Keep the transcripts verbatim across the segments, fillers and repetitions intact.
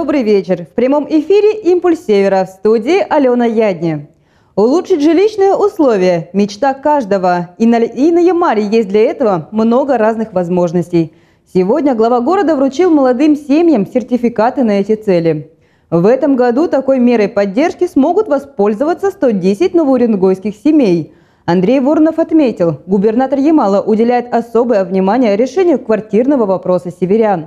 Добрый вечер. В прямом эфире «Импульс Севера», в студии Алена Ядни. Улучшить жилищные условия – мечта каждого. И на, и на Ямале есть для этого много разных возможностей. Сегодня глава города вручил молодым семьям сертификаты на эти цели. В этом году такой мерой поддержки смогут воспользоваться сто десять новоуренгойских семей. Андрей Воронов отметил, губернатор Ямала уделяет особое внимание решению квартирного вопроса северян.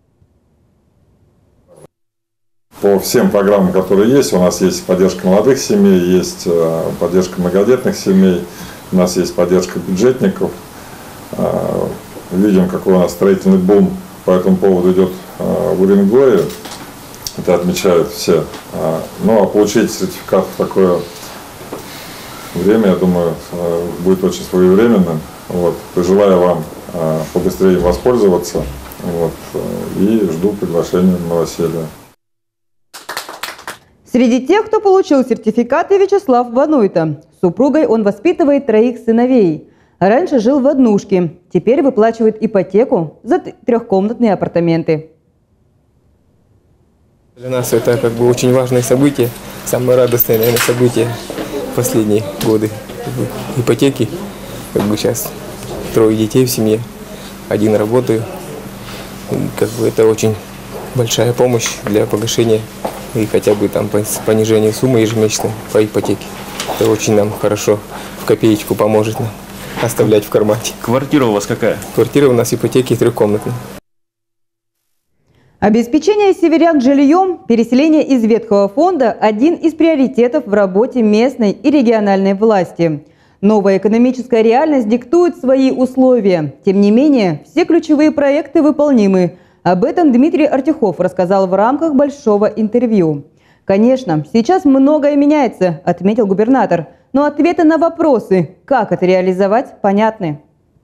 По всем программам, которые есть, у нас есть поддержка молодых семей, есть поддержка многодетных семей, у нас есть поддержка бюджетников. Видим, какой у нас строительный бум по этому поводу идет в Уренгое. Это отмечают все. Ну а получить сертификат в такое время, я думаю, будет очень своевременным. Вот. Желаю вам побыстрее воспользоваться. Вот. И жду приглашения на новоселье. Среди тех, кто получил сертификаты, Вячеслав Вануйта. С супругой он воспитывает троих сыновей. Раньше жил в однушке, теперь выплачивает ипотеку за трехкомнатные апартаменты. Для нас это как бы очень важное событие, самое радостное, наверное, событие в последние годы. Ипотеки, как бы сейчас трое детей в семье, один работаю. И как бы это очень большая помощь для погашения и хотя бы там понижение суммы ежемесячной по ипотеке. Это очень нам хорошо в копеечку поможет нам оставлять в кармане. Квартира у вас какая? Квартира у нас ипотеки трехкомнатная. Обеспечение северян жильем, переселение из ветхого фонда – один из приоритетов в работе местной и региональной власти. Новая экономическая реальность диктует свои условия. Тем не менее, все ключевые проекты выполнимы. Об этом Дмитрий Артюхов рассказал в рамках большого интервью. Конечно, сейчас многое меняется, отметил губернатор. Но ответы на вопросы, как это реализовать, понятны.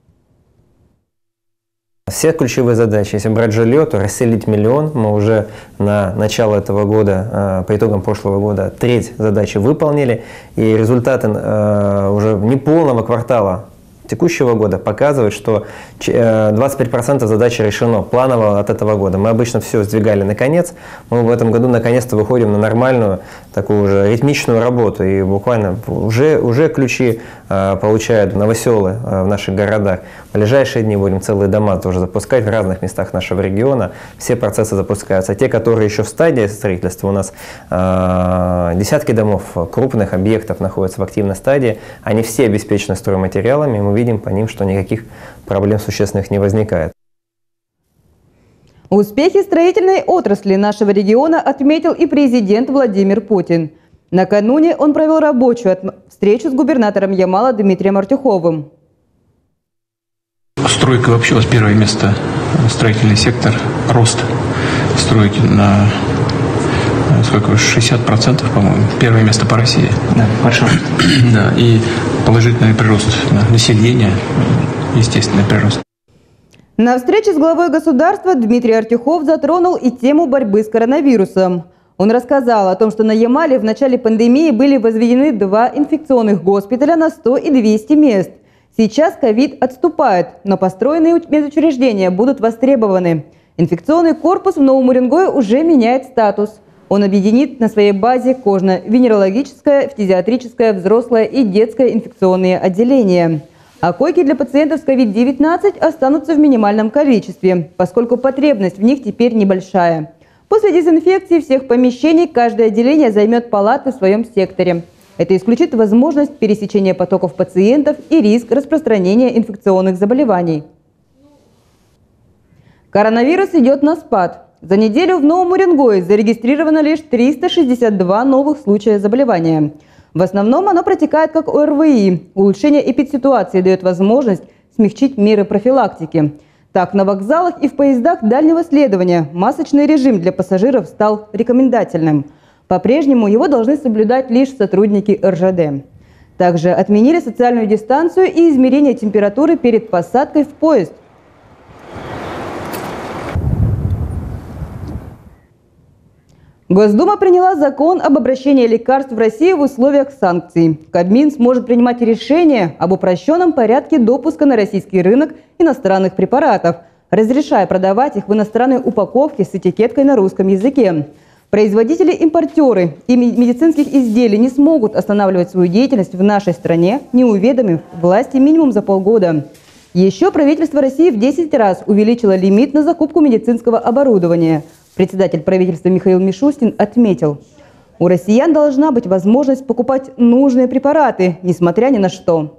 Все ключевые задачи, если брать жилье, то расселить миллион. Мы уже на начало этого года, по итогам прошлого года, треть задачи выполнили. И результаты уже неполного квартала текущего года показывает, что двадцать пять процентов задачи решено планово от этого года. Мы обычно все сдвигали на конец. Мы в этом году наконец-то выходим на нормальную, такую уже ритмичную работу. И буквально уже, уже ключи э, получают новоселы э, в наших городах. В ближайшие дни будем целые дома тоже запускать в разных местах нашего региона. Все процессы запускаются. А те, которые еще в стадии строительства, у нас э, десятки домов, крупных объектов находятся в активной стадии. Они все обеспечены стройматериалами. Мы видим по ним, что никаких проблем существенных не возникает. Успехи строительной отрасли нашего региона отметил и президент Владимир Путин. Накануне он провел рабочую встречу с губернатором Ямала Дмитрием Артюховым. Стройка вообще у вас первое место, строительный сектор, рост стройки на сколько, шестьдесят процентов, по-моему, первое место по России. Да, большой. Да, и положительный прирост населения, естественный прирост. На встрече с главой государства Дмитрий Артюхов затронул и тему борьбы с коронавирусом. Он рассказал о том, что на Ямале в начале пандемии были возведены два инфекционных госпиталя на сто и двести мест. Сейчас ковид отступает, но построенные медучреждения будут востребованы. Инфекционный корпус в Новом Уренгое уже меняет статус. Он объединит на своей базе кожно-венерологическое, фтизиатрическое, взрослое и детское инфекционные отделения. А койки для пациентов с ковид девятнадцать останутся в минимальном количестве, поскольку потребность в них теперь небольшая. После дезинфекции всех помещений каждое отделение займет палаты в своем секторе. Это исключит возможность пересечения потоков пациентов и риск распространения инфекционных заболеваний. Коронавирус идет на спад. За неделю в Новом Уренгое зарегистрировано лишь триста шестьдесят два новых случая заболевания. В основном оно протекает как ОРВИ. Улучшение эпидситуации дает возможность смягчить меры профилактики. Так, на вокзалах и в поездах дальнего следования масочный режим для пассажиров стал рекомендательным. По-прежнему его должны соблюдать лишь сотрудники эр жэ дэ. Также отменили социальную дистанцию и измерение температуры перед посадкой в поезд. Госдума приняла закон об обращении лекарств в России в условиях санкций. Кабмин сможет принимать решения об упрощенном порядке допуска на российский рынок иностранных препаратов. разрешая продавать их в иностранной упаковке с этикеткой на русском языке. Производители-импортеры и медицинских изделий не смогут останавливать свою деятельность в нашей стране, не уведомив власти минимум за полгода. Еще правительство России в десять раз увеличило лимит на закупку медицинского оборудования. Председатель правительства Михаил Мишустин отметил, у россиян должна быть возможность покупать нужные препараты, несмотря ни на что.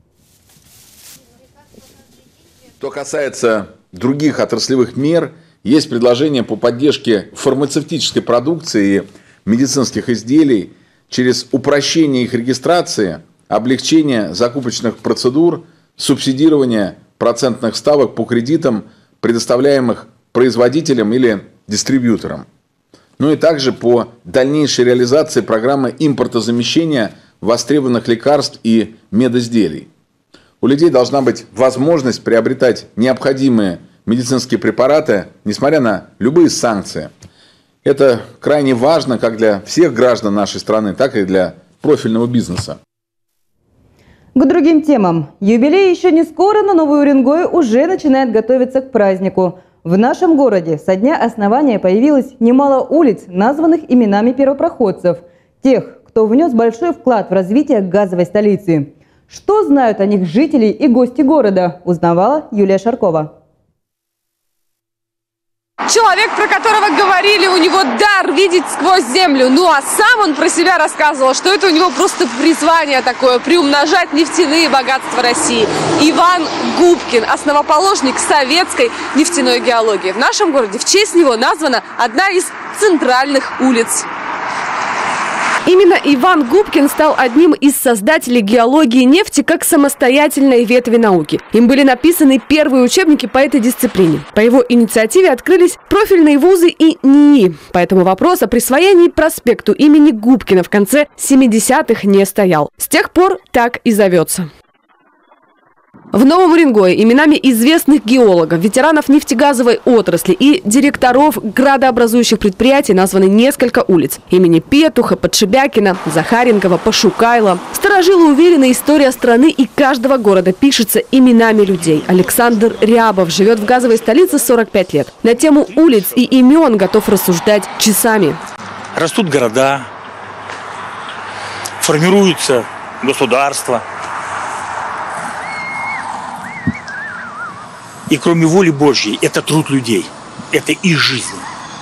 Что касается других отраслевых мер, есть предложение по поддержке фармацевтической продукции и медицинских изделий через упрощение их регистрации, облегчение закупочных процедур, субсидирование процентных ставок по кредитам, предоставляемых производителям или дистрибьюторам. Ну и также по дальнейшей реализации программы импортозамещения востребованных лекарств и медизделий. У людей должна быть возможность приобретать необходимые медицинские препараты, несмотря на любые санкции. Это крайне важно как для всех граждан нашей страны, так и для профильного бизнеса. К другим темам. Юбилей еще не скоро, но Новый Уренгой уже начинает готовиться к празднику. В нашем городе со дня основания появилось немало улиц, названных именами первопроходцев. Тех, кто внес большой вклад в развитие газовой столицы. Что знают о них жители и гости города, узнавала Юлия Шаркова. Человек, про которого говорили, у него дар видеть сквозь землю. Ну а сам он про себя рассказывал, что это у него просто призвание такое, приумножать нефтяные богатства России. Иван Губкин, основоположник советской нефтяной геологии. В нашем городе в честь него названа одна из центральных улиц. Именно Иван Губкин стал одним из создателей геологии нефти как самостоятельной ветви науки. Им были написаны первые учебники по этой дисциплине. По его инициативе открылись профильные вузы и НИИ. Поэтому вопрос о присвоении проспекту имени Губкина в конце семидесятых не стоял. С тех пор так и зовется. В Новом Уренгое именами известных геологов, ветеранов нефтегазовой отрасли и директоров градообразующих предприятий названы несколько улиц. Имени Петуха, Подшибякина, Захаренкова, Пошукайла. Старожилы уверены, история страны и каждого города пишется именами людей. Александр Рябов живет в газовой столице сорок пять лет. На тему улиц и имен готов рассуждать часами. Растут города, формируются государства. И кроме воли Божьей, это труд людей, это их жизнь.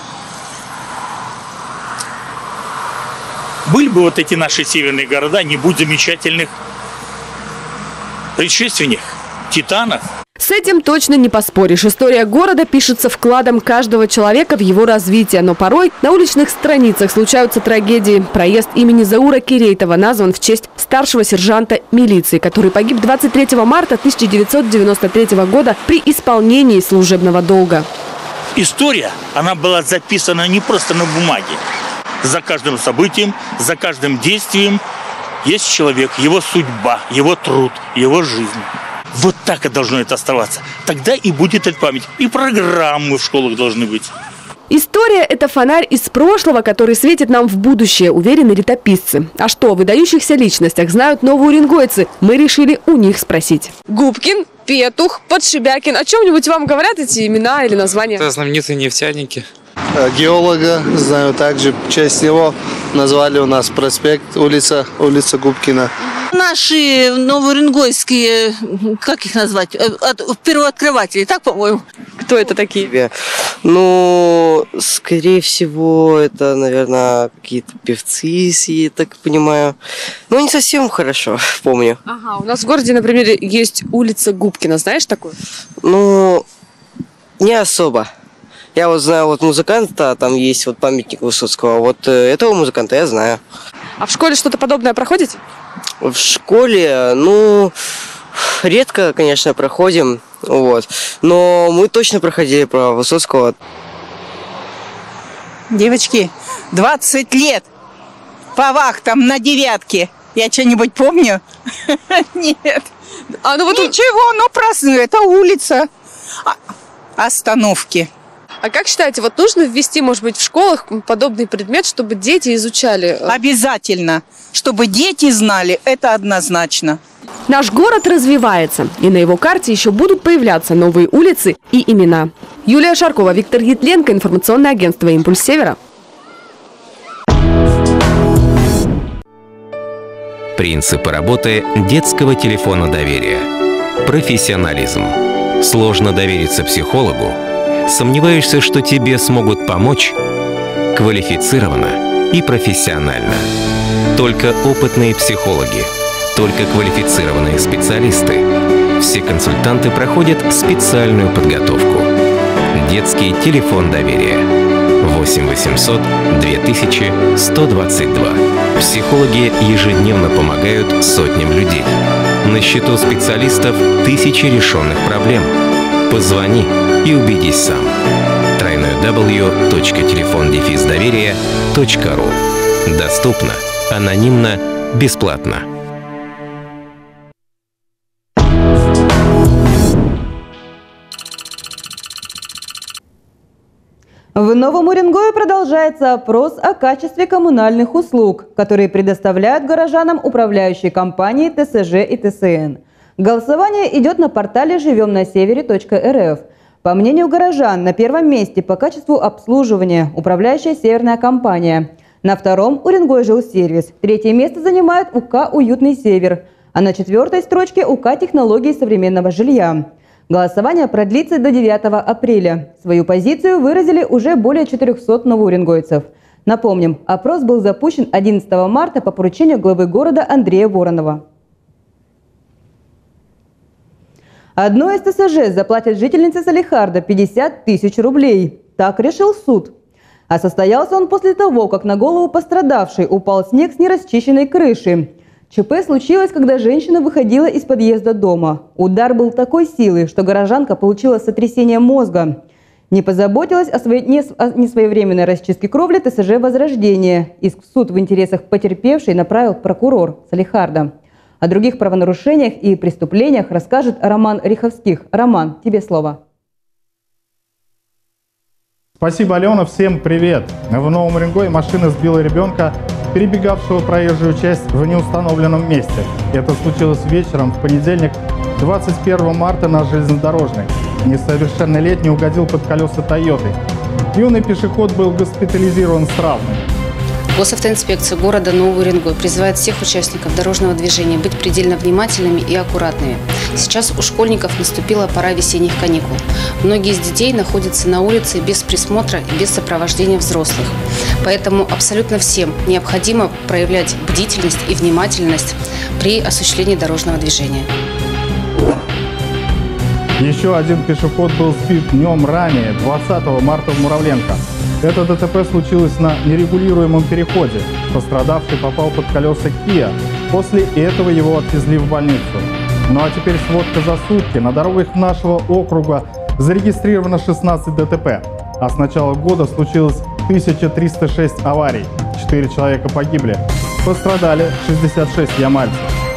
Были бы вот эти наши северные города, не будь замечательных предшественников, титанов. С этим точно не поспоришь. История города пишется вкладом каждого человека в его развитие. Но порой на уличных страницах случаются трагедии. Проезд имени Заура Кирейтова назван в честь старшего сержанта милиции, который погиб двадцать третьего марта тысяча девятьсот девяносто третьего года при исполнении служебного долга. История, она была записана не просто на бумаге. За каждым событием, за каждым действием есть человек, его судьба, его труд, его жизнь. Вот так и должно это оставаться. Тогда и будет эта память. И программы в школах должны быть. История – это фонарь из прошлого, который светит нам в будущее, уверены летописцы. А что о выдающихся личностях знают новоуренгойцы? Мы решили у них спросить. Губкин, Петух, Подшибякин. О чем-нибудь вам говорят эти имена или названия? Это знаменитые нефтяники. Геолога знаю также. В честь него назвали у нас проспект, улица, улица Губкина. Наши новоуренгойские, как их назвать, первооткрыватели, так, по-моему? Кто это такие? Ну, скорее всего, это, наверное, какие-то певцы, если я так понимаю. Ну, не совсем хорошо помню. Ага, у нас в городе, например, есть улица Губкина. Знаешь такую? Ну, не особо. Я вот знаю вот музыканта, там есть вот памятник Высоцкого. Вот этого музыканта я знаю. А в школе что-то подобное проходите? В школе, ну, редко, конечно, проходим, вот. Но мы точно проходили про Высоцкого. Девочки, двадцать лет по вахтам на девятке. Я что-нибудь помню? Нет. А, ну вот ничего, ну праздную, это улица. Остановки. А как считаете, вот нужно ввести, может быть, в школах подобный предмет, чтобы дети изучали? Обязательно. Чтобы дети знали, это однозначно. Наш город развивается, и на его карте еще будут появляться новые улицы и имена. Юлия Шаркова, Виктор Гитленко, информационное агентство «Импульс Севера». Принципы работы детского телефона доверия. Профессионализм. Сложно довериться психологу? Сомневаешься, что тебе смогут помочь? Квалифицированно и профессионально. Только опытные психологи, только квалифицированные специалисты. Все консультанты проходят специальную подготовку. Детский телефон доверия. восемь восемьсот две тысячи сто двадцать два. Психологи ежедневно помогают сотням людей. На счету специалистов тысячи решенных проблем. Позвони и убедись сам. дабл ю дабл ю дабл ю точка телефон дефис доверия точка ру. Доступно, анонимно, бесплатно. В Новом Уренгое продолжается опрос о качестве коммунальных услуг, которые предоставляют горожанам управляющие компании Тэ Эс Жэ и Тэ Эс Эн. Голосование идет на портале живем на севере точка эр эф. По мнению горожан, на первом месте по качеству обслуживания управляющая северная компания. На втором – Уренгой жилсервис. Третье место занимает У Ка «Уютный север». А на четвертой строчке У Ка «Технологии современного жилья». Голосование продлится до девятого апреля. Свою позицию выразили уже более четырёхсот новоуренгойцев. Напомним, опрос был запущен одиннадцатого марта по поручению главы города Андрея Воронова. Одной из Тэ Эс Жэ заплатят жительнице Салехарда пятьдесят тысяч рублей. Так решил суд. А состоялся он после того, как на голову пострадавшей упал снег с нерасчищенной крыши. ЧП случилось, когда женщина выходила из подъезда дома. Удар был такой силы, что горожанка получила сотрясение мозга. Не позаботилась о, своей, не, о несвоевременной расчистке кровли Тэ Эс Жэ «Возрождение». Иск в суд в интересах потерпевшей направил прокурор Салехарда. О других правонарушениях и преступлениях расскажет Роман Риховских. Роман, тебе слово. Спасибо, Алена. Всем привет. В Новом Уренгое машина сбила ребенка, перебегавшего проезжую часть в неустановленном месте. Это случилось вечером в понедельник, двадцать первого марта на железнодорожной. Несовершеннолетний угодил под колеса «Тойоты». Юный пешеход был госпитализирован с травмой. Госавтоинспекция города Новый Уренгой призывает всех участников дорожного движения быть предельно внимательными и аккуратными. Сейчас у школьников наступила пора весенних каникул. Многие из детей находятся на улице без присмотра и без сопровождения взрослых. Поэтому абсолютно всем необходимо проявлять бдительность и внимательность при осуществлении дорожного движения. Еще один пешеход был сбит днем ранее, двадцатого марта в Муравленко. Это Дэ Тэ Пэ случилось на нерегулируемом переходе. Пострадавший попал под колеса Киа. После этого его отвезли в больницу. Ну а теперь сводка за сутки. На дорогах нашего округа зарегистрировано шестнадцать Дэ Тэ Пэ. А с начала года случилось тысяча триста шесть аварий. четыре человека погибли. Пострадали шестьдесят шесть ямальцев.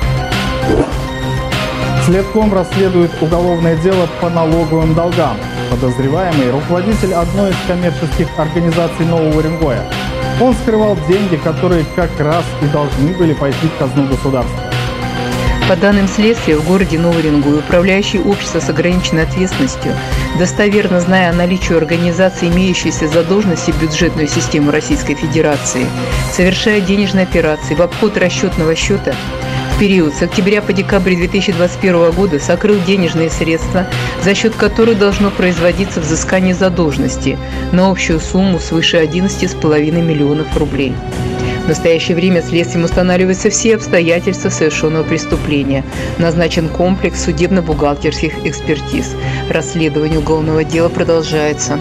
Следком расследует уголовное дело по налоговым долгам. Подозреваемый – руководитель одной из коммерческих организаций Нового Уренгоя. Он скрывал деньги, которые как раз и должны были пойти в казну государства. По данным следствия, в городе Новый Уренгой управляющие общества с ограниченной ответственностью, достоверно зная о наличии организации, имеющейся задолженности в бюджетную систему Российской Федерации, совершая денежные операции в обход расчетного счета, в период с октября по декабрь две тысячи двадцать первого года сокрыл денежные средства, за счет которых должно производиться взыскание задолженности на общую сумму свыше одиннадцати с половиной миллионов рублей. В настоящее время следствием устанавливаются все обстоятельства совершенного преступления. Назначен комплекс судебно-бухгалтерских экспертиз. Расследование уголовного дела продолжается.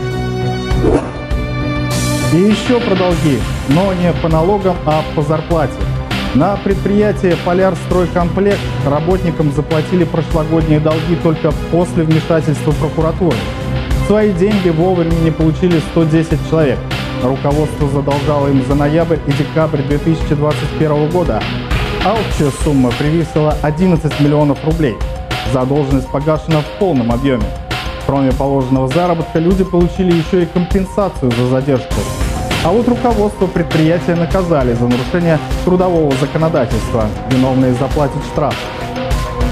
И еще про долги, но не по налогам, а по зарплате. На предприятии «Полярстройкомплект» работникам заплатили прошлогодние долги только после вмешательства прокуратуры. Свои деньги вовремя не получили сто десять человек. Руководство задолжало им за ноябрь и декабрь две тысячи двадцать первого года, а общая сумма превысила одиннадцать миллионов рублей. Задолженность погашена в полном объеме. Кроме положенного заработка, люди получили еще и компенсацию за задержку. А вот руководство предприятия наказали за нарушение трудового законодательства. Виновные заплатят штраф.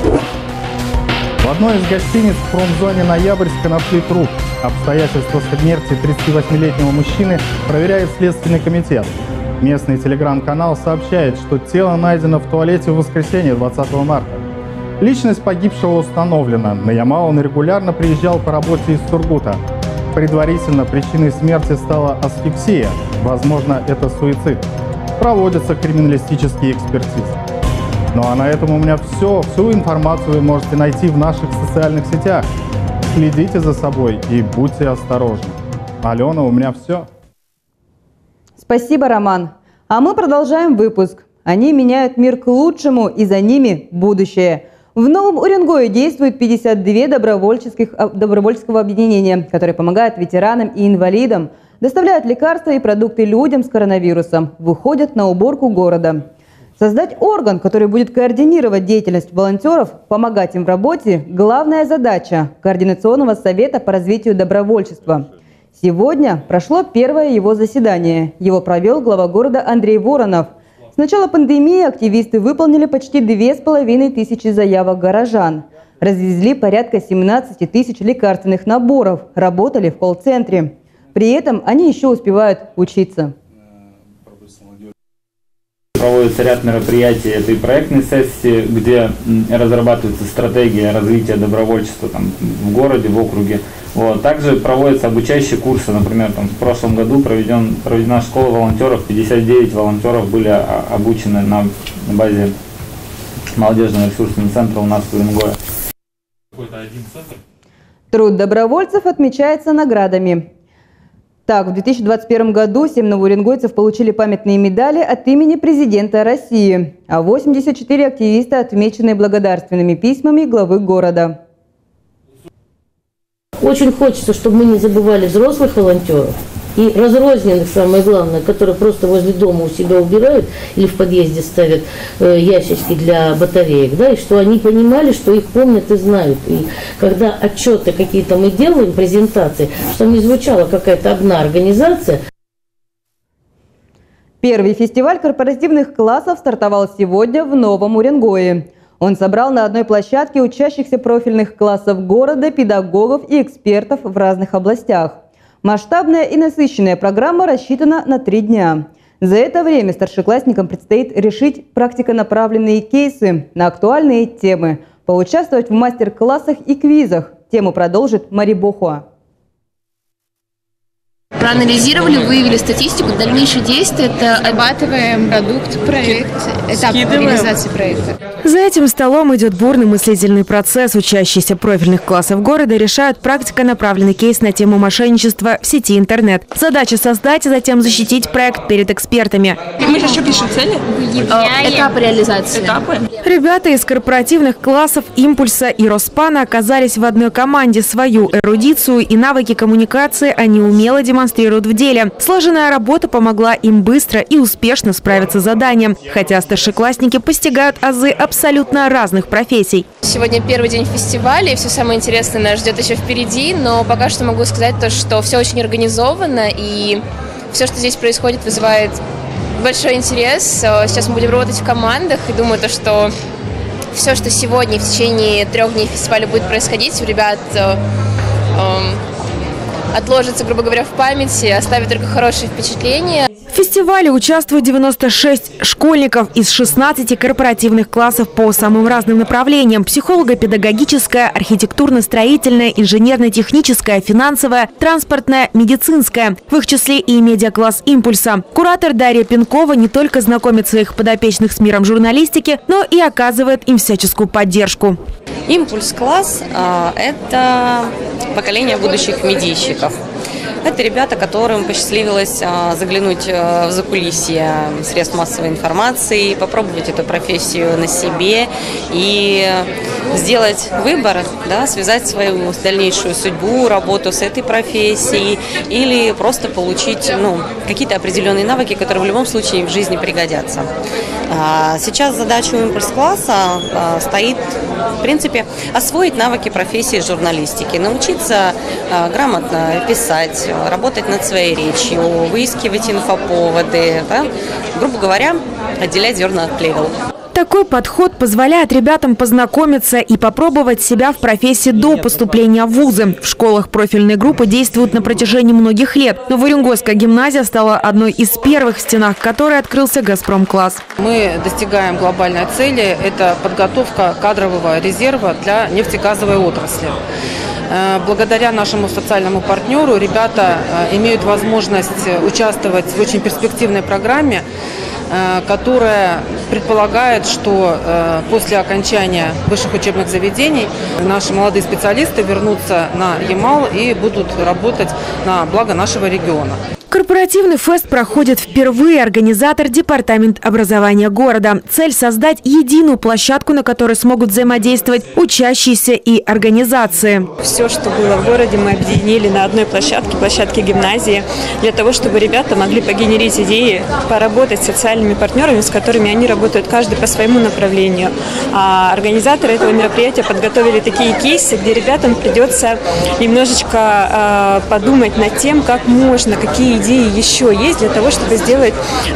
В одной из гостиниц в промзоне Ноябрьска нашли труп. Обстоятельства смерти тридцативосьмилетнего мужчины проверяет Следственный комитет. Местный телеграм-канал сообщает, что тело найдено в туалете в воскресенье двадцатого марта. Личность погибшего установлена. На Ямал он регулярно приезжал по работе из Сургута. Предварительно причиной смерти стала асфиксия. Возможно, это суицид. Проводятся криминалистические экспертизы. Ну а на этом у меня все. Всю информацию вы можете найти в наших социальных сетях. Следите за собой и будьте осторожны. Алена, у меня все. Спасибо, Роман. А мы продолжаем выпуск. Они меняют мир к лучшему, и за ними будущее. В Новом Уренгое действует пятьдесят два добровольческих, добровольческого объединения, которые помогают ветеранам и инвалидам, доставляют лекарства и продукты людям с коронавирусом, выходят на уборку города. Создать орган, который будет координировать деятельность волонтеров, помогать им в работе – главная задача Координационного совета по развитию добровольчества. Сегодня прошло первое его заседание. Его провел глава города Андрей Воронов. С начала пандемии активисты выполнили почти две с половиной тысячи заявок горожан. Развезли порядка семнадцати тысяч лекарственных наборов, работали в колл-центре. При этом они еще успевают учиться. Проводится ряд мероприятий этой проектной сессии, где разрабатывается стратегия развития добровольчества там, в городе, в округе. Вот. Также проводятся обучающие курсы. Например, там, в прошлом году проведен, проведена школа волонтеров, пятьдесят девять волонтеров были обучены на базе молодежного ресурсного центра у нас в Уренгое. Труд добровольцев отмечается наградами. Так, в две тысячи двадцать первом году семь новоуренгойцев получили памятные медали от имени президента России, а восемьдесят четыре активиста отмечены благодарственными письмами главы города. Очень хочется, чтобы мы не забывали взрослых волонтеров и разрозненных, самое главное, которые просто возле дома у себя убирают или в подъезде ставят э, ящички для батареек, да, и что они понимали, что их помнят и знают. И когда отчеты какие-то мы делаем, презентации, чтобы не звучала какая-то одна организация. Первый фестиваль корпоративных классов стартовал сегодня в Новом Уренгое. Он собрал на одной площадке учащихся профильных классов города, педагогов и экспертов в разных областях. Масштабная и насыщенная программа рассчитана на три дня. За это время старшеклассникам предстоит решить практиконаправленные кейсы на актуальные темы, поучаствовать в мастер-классах и квизах. Тему продолжит Мари Бохуа. Проанализировали, выявили статистику, дальнейшие действия – это обрабатываем продукт, проект, этап реализации проекта. За этим столом идет бурный мыслительный процесс. Учащиеся профильных классов города решают практиконаправленный кейс на тему мошенничества в сети интернет. Задача создать и затем защитить проект перед экспертами. И мы же еще пишем цели? Этапы реализации. Этапы. Ребята из корпоративных классов «Импульса» и «Роспана» оказались в одной команде. Свою эрудицию и навыки коммуникации они умело демонстрируют в деле. Сложенная работа помогла им быстро и успешно справиться с заданием. Хотя старшеклассники постигают азы абсолютно разных профессий. Сегодня первый день фестиваля, и все самое интересное нас ждет еще впереди. Но пока что могу сказать то, что все очень организовано, и все, что здесь происходит, вызывает большой интерес. Сейчас мы будем работать в командах, и думаю, то, что все, что сегодня в течение трех дней фестиваля будет происходить, у ребят э, э, отложится, грубо говоря, в памяти, оставит только хорошие впечатления. В фестивале участвуют девяносто шесть школьников из шестнадцати корпоративных классов по самым разным направлениям: психолого-педагогическое, архитектурно-строительное, инженерно-техническое, финансовое, транспортное, медицинское. В их числе и медиакласс «Импульса». Куратор Дарья Пинкова не только знакомит своих подопечных с миром журналистики, но и оказывает им всяческую поддержку. «Импульс-класс» – это поколение будущих медийщиков. Это ребята, которым посчастливилось заглянуть в закулисье средств массовой информации, попробовать эту профессию на себе и сделать выбор, да, связать свою дальнейшую судьбу, работу с этой профессией или просто получить ну, какие-то определенные навыки, которые в любом случае в жизни пригодятся. Сейчас задача у «Импульс-класса» стоит, в принципе, освоить навыки профессии журналистики, научиться грамотно писать, работать над своей речью, выискивать инфоповоды, да? Грубо говоря, отделять зерна от плевел. Такой подход позволяет ребятам познакомиться и попробовать себя в профессии до поступления в вузы. В школах профильные группы действуют на протяжении многих лет. Новоуренгойская гимназия стала одной из первых, в стенах которой открылся «Газпром-класс». Мы достигаем глобальной цели – это подготовка кадрового резерва для нефтегазовой отрасли. Благодаря нашему социальному партнеру ребята имеют возможность участвовать в очень перспективной программе, которая предполагает, что после окончания высших учебных заведений наши молодые специалисты вернутся на Ямал и будут работать на благо нашего региона. Корпоративный фест проходит впервые. Организатор – департамент образования города. Цель – создать единую площадку, на которой смогут взаимодействовать учащиеся и организации. Все, что было в городе, мы объединили на одной площадке, площадке гимназии, для того, чтобы ребята могли погенерить идеи, поработать с социальными партнерами, с которыми они работают каждый по своему направлению. А организаторы этого мероприятия подготовили такие кейсы, где ребятам придется немножечко э, подумать над тем, как можно, какие идеи еще есть для того, чтобы сделать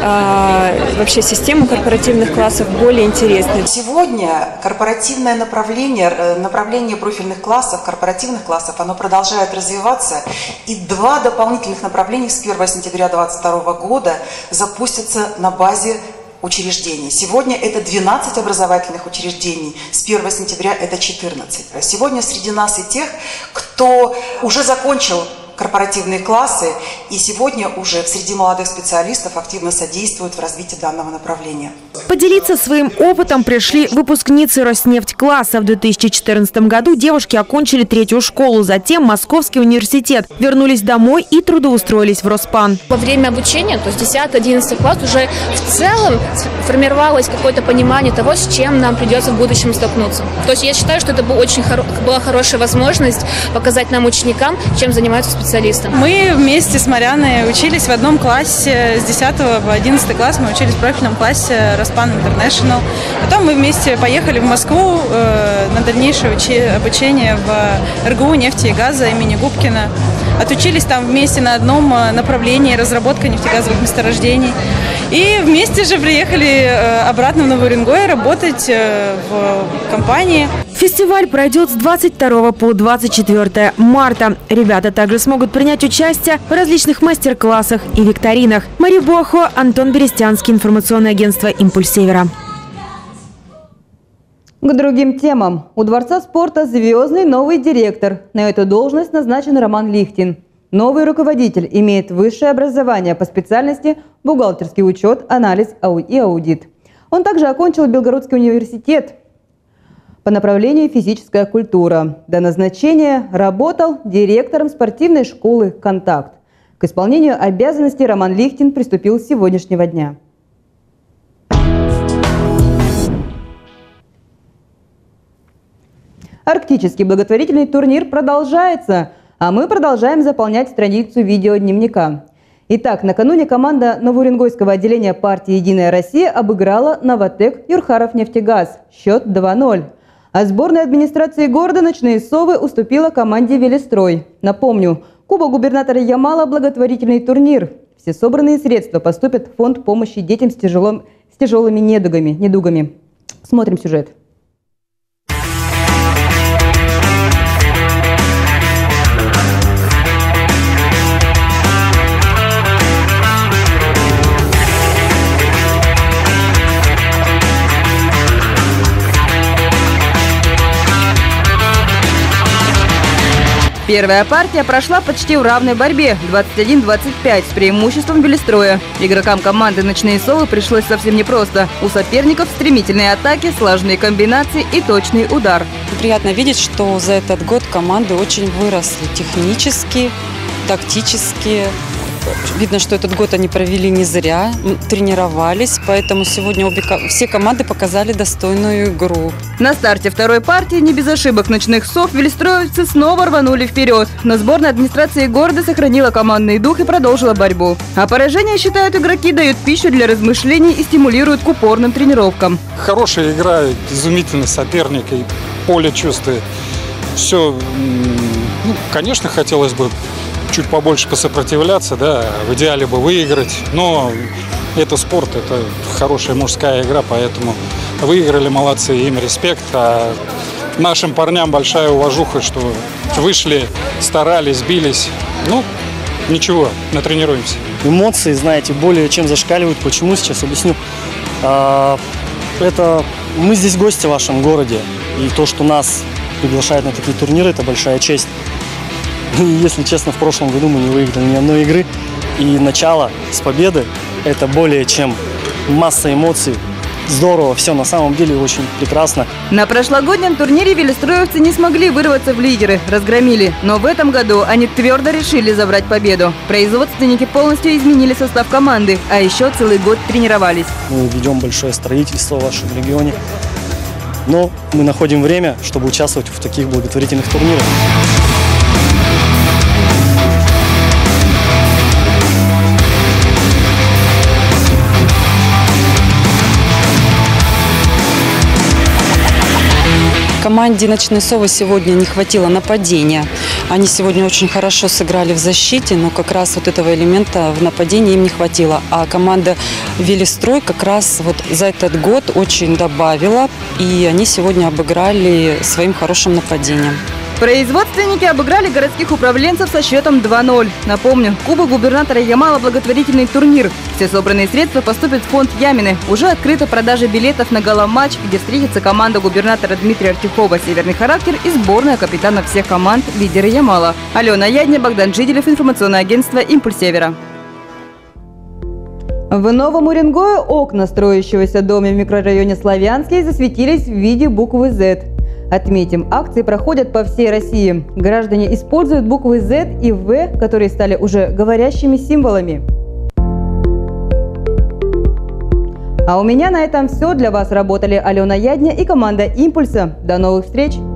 э, вообще систему корпоративных классов более интересной. Сегодня корпоративное направление, направление профильных классов, корпоративных классов, оно продолжает развиваться. И два дополнительных направления с первого сентября две тысячи двадцать второго года запустятся на базе учреждений. Сегодня это двенадцать образовательных учреждений, с первого сентября это четырнадцать. Сегодня среди нас и тех, кто уже закончил корпоративные классы, и сегодня уже среди молодых специалистов активно содействуют в развитии данного направления. Поделиться своим опытом пришли выпускницы Роснефть-класса. В две тысячи четырнадцатом году девушки окончили третью школу, затем Московский университет, вернулись домой и трудоустроились в Роспан. Во время обучения, то есть десятый-одиннадцатый класс, уже в целом формировалось какое-то понимание того, с чем нам придется в будущем столкнуться. То есть я считаю, что это была очень хоро- была хорошая возможность показать нам, ученикам, чем занимаются специалисты. Мы вместе с Марьяной учились в одном классе, с десятого по одиннадцатый класс мы учились в профильном классе Роспан Интернешнл. Потом мы вместе поехали в Москву э, на дальнейшее учи- обучение в эр гэ у нефти и газа имени Губкина. Отучились там вместе на одном направлении разработка нефтегазовых месторождений. И вместе же приехали обратно в Новоуренгой работать в компании. Фестиваль пройдет с двадцать второго по двадцать четвёртое марта. Ребята также смогут принять участие в различных мастер-классах и викторинах. Мария Бохо, Антон Берестянский, информационное агентство «Импульс Севера». К другим темам. У Дворца спорта звездный новый директор. На эту должность назначен Роман Лихтин. Новый руководитель имеет высшее образование по специальности бухгалтерский учет, анализ и аудит. Он также окончил Белгородский университет по направлению физическая культура. До назначения работал директором спортивной школы «Контакт». К исполнению обязанностей Роман Лихтин приступил с сегодняшнего дня. Арктический благотворительный турнир продолжается, а мы продолжаем заполнять страницу видеодневника. Итак, накануне команда Новоуренгойского отделения партии «Единая Россия» обыграла «Новотек» Юрхаров нефтегаз. Счет два ноль. А сборная администрации города «Ночные совы» уступила команде «Велестрой». Напомню, Кубок губернатора Ямала – благотворительный турнир. Все собранные средства поступят в фонд помощи детям с, тяжелым, с тяжелыми недугами, недугами. Смотрим сюжет. Первая партия прошла почти в равной борьбе – двадцать один двадцать пять с преимуществом Велестроя. Игрокам команды «Ночные совы» пришлось совсем непросто. У соперников стремительные атаки, сложные комбинации и точный удар. Приятно видеть, что за этот год команды очень выросли технически, тактически. Видно, что этот год они провели не зря, тренировались, поэтому сегодня обе, все команды показали достойную игру. На старте второй партии не без ошибок «Ночных сов» велестроевцы снова рванули вперед. Но сборная администрации города сохранила командный дух и продолжила борьбу. А поражение, считают игроки, дают пищу для размышлений и стимулируют к упорным тренировкам. Хорошая игра, изумительный соперник, и поле чувствует. Все, ну, конечно, хотелось бы чуть побольше посопротивляться, да, в идеале бы выиграть, но это спорт, это хорошая мужская игра, поэтому выиграли, молодцы, им респект. А нашим парням большая уважуха, что вышли, старались, бились. Ну, ничего, натренируемся. Эмоции, знаете, более чем зашкаливают. Почему, сейчас объясню. А, это мы здесь гости в вашем городе. И то, что нас приглашают на такие турниры, это большая честь. И, если честно, в прошлом году мы не выиграли ни одной игры. И начало с победы – это более чем масса эмоций. Здорово, все на самом деле очень прекрасно. На прошлогоднем турнире велестроевцы не смогли вырваться в лидеры, разгромили. Но в этом году они твердо решили забрать победу. Производственники полностью изменили состав команды, а еще целый год тренировались. Мы ведем большое строительство в вашем регионе, но мы находим время, чтобы участвовать в таких благотворительных турнирах. Команде «Ночной совы» сегодня не хватило нападения. Они сегодня очень хорошо сыграли в защите, но как раз вот этого элемента в нападении им не хватило. А команда «Велестрой» как раз вот за этот год очень добавила, и они сегодня обыграли своим хорошим нападением. Производственники обыграли городских управленцев со счетом два ноль. Напомню, Кубок губернатора Ямала – благотворительный турнир. Все собранные средства поступят в фонд Ямины. Уже открыта продажа билетов на гала-матч, где встретится команда губернатора Дмитрия Артюхова «Северный характер» и сборная капитанов всех команд лидеры Ямала. Алена Ядня, Богдан Жиделев, информационное агентство «Импульс Севера». В Новом Уренгое окна строящегося дома в микрорайоне Славянский засветились в виде буквы «З». Отметим, акции проходят по всей России. Граждане используют буквы «З» и «В», которые стали уже говорящими символами. А у меня на этом все. Для вас работали Алена Ядня и команда «Импульса». До новых встреч!